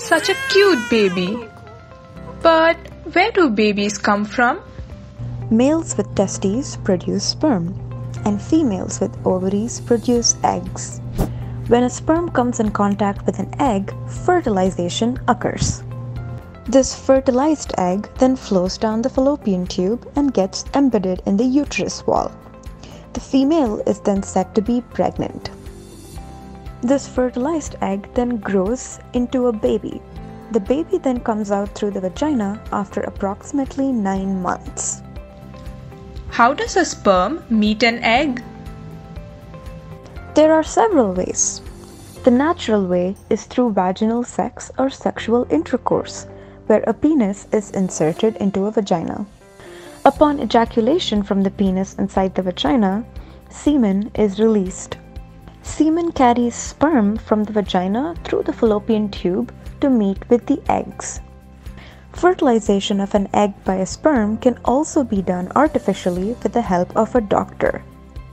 Such a cute baby. But where do babies come from? Males with testes produce sperm, and females with ovaries produce eggs. When a sperm comes in contact with an egg, fertilization occurs. This fertilized egg then flows down the fallopian tube and gets embedded in the uterus wall. The female is then said to be pregnant. This fertilized egg then grows into a baby. The baby then comes out through the vagina after approximately 9 months. How does a sperm meet an egg? There are several ways. The natural way is through vaginal sex or sexual intercourse, where a penis is inserted into a vagina. Upon ejaculation from the penis inside the vagina, semen is released. Semen carries sperm from the vagina through the fallopian tube to meet with the eggs. Fertilization of an egg by a sperm can also be done artificially with the help of a doctor.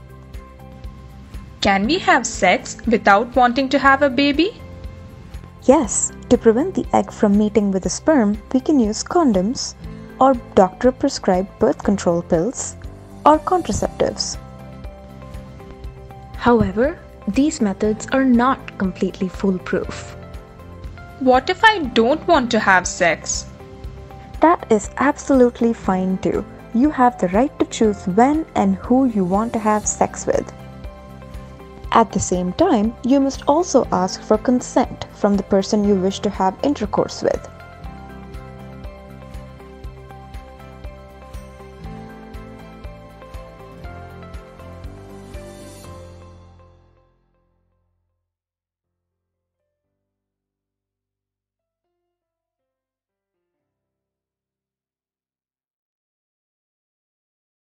Can we have sex without wanting to have a baby? Yes, to prevent the egg from meeting with the sperm, we can use condoms or doctor-prescribed birth control pills or contraceptives. However, these methods are not completely foolproof. What if I don't want to have sex? That is absolutely fine too. You have the right to choose when and who you want to have sex with. At the same time, you must also ask for consent from the person you wish to have intercourse with.